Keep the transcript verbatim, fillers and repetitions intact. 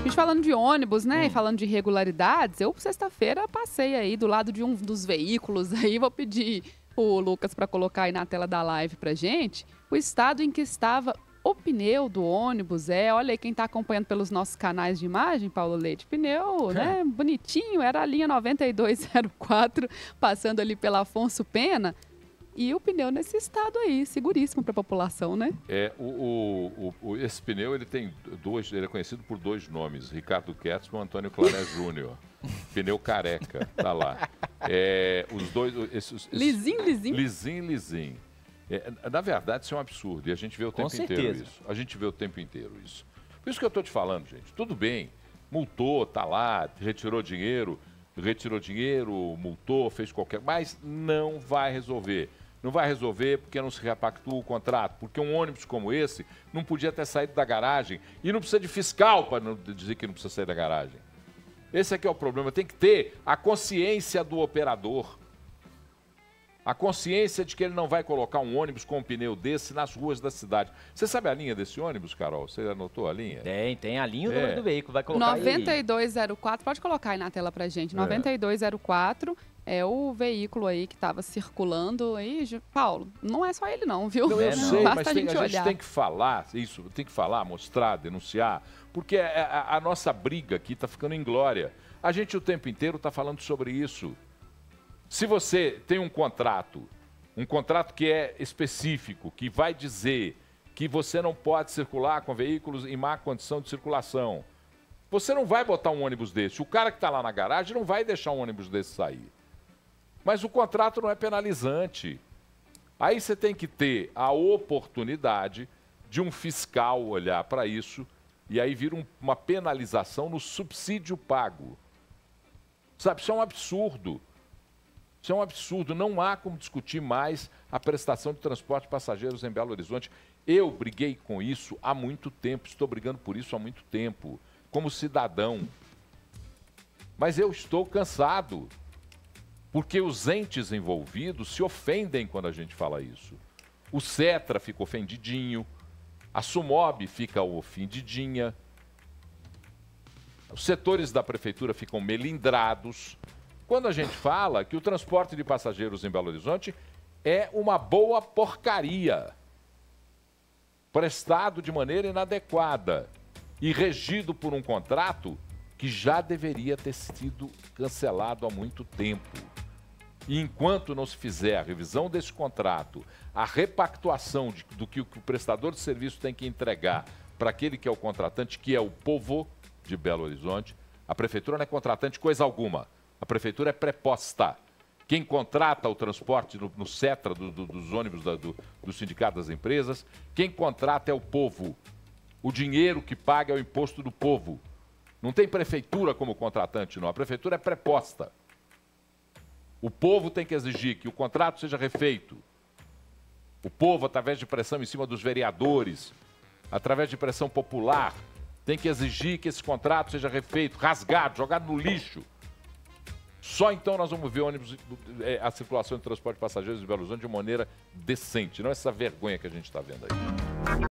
gente falando de ônibus, né, hum. e falando de irregularidades, eu sexta-feira passei aí do lado de um dos veículos aí, vou pedir o Lucas para colocar aí na tela da live pra gente, o estado em que estava o pneu do ônibus. É, olha aí quem está acompanhando pelos nossos canais de imagem, Paulo Leite, pneu, né, bonitinho, era a linha noventa e dois zero quatro, passando ali pela Afonso Pena. E o pneu nesse estado aí, seguríssimo para a população, né? É, o, o, o, esse pneu, ele tem dois, ele é conhecido por dois nomes, Ricardo Kertzmann e Antônio Claré Júnior Pneu careca, tá lá. É, os dois... Esses, esses, lisinho, lisinho. Lisinho, lisinho. É, na verdade, isso é um absurdo, e a gente vê o tempo inteiro isso. A gente vê o tempo inteiro isso. Por isso que eu estou te falando, gente, tudo bem, multou, tá lá, retirou dinheiro, retirou dinheiro, multou, fez qualquer... Mas não vai resolver. Não vai resolver porque não se repactua o contrato, porque um ônibus como esse não podia ter saído da garagem e não precisa de fiscal para não dizer que não precisa sair da garagem. Esse aqui é o problema, tem que ter a consciência do operador. A consciência de que ele não vai colocar um ônibus com um pneu desse nas ruas da cidade. Você sabe a linha desse ônibus, Carol? Você anotou a linha? Tem, tem a linha é. do veículo, vai colocar noventa e dois zero quatro, pode colocar aí na tela pra gente, é. noventa e dois zero quatro... É o veículo aí que estava circulando aí, Paulo, não é só ele não, viu? Não, eu é, sei, Basta mas a tem, gente a olhar. gente tem que falar isso, tem que falar, mostrar, denunciar, porque a, a, a nossa briga aqui está ficando inglória. A gente o tempo inteiro está falando sobre isso. Se você tem um contrato, um contrato que é específico, que vai dizer que você não pode circular com veículos em má condição de circulação, você não vai botar um ônibus desse. O cara que está lá na garagem não vai deixar um ônibus desse sair. Mas o contrato não é penalizante. Aí você tem que ter a oportunidade de um fiscal olhar para isso e aí vira um, uma penalização no subsídio pago. Sabe, isso é um absurdo. Isso é um absurdo. Não há como discutir mais a prestação de transporte de passageiros em Belo Horizonte. Eu briguei com isso há muito tempo, estou brigando por isso há muito tempo, como cidadão. Mas eu estou cansado. Porque os entes envolvidos se ofendem quando a gente fala isso. O Cetra fica ofendidinho, a Sumob fica ofendidinha, os setores da prefeitura ficam melindrados. Quando a gente fala que o transporte de passageiros em Belo Horizonte é uma boa porcaria, prestado de maneira inadequada e regido por um contrato que já deveria ter sido cancelado há muito tempo. E enquanto não se fizer a revisão desse contrato, a repactuação de, do que o, que o prestador de serviço tem que entregar para aquele que é o contratante, que é o povo de Belo Horizonte, a prefeitura não é contratante coisa alguma. A prefeitura é preposta. Quem contrata o transporte no, no Cetra do, do, dos ônibus da, do, do sindicato das empresas, quem contrata é o povo. O dinheiro que paga é o imposto do povo. Não tem prefeitura como contratante, não. A prefeitura é preposta. O povo tem que exigir que o contrato seja refeito. O povo, através de pressão em cima dos vereadores, através de pressão popular, tem que exigir que esse contrato seja refeito, rasgado, jogado no lixo. Só então nós vamos ver ônibus, a circulação de transporte de passageiros de Belo Horizonte de maneira decente, não essa vergonha que a gente está vendo aí.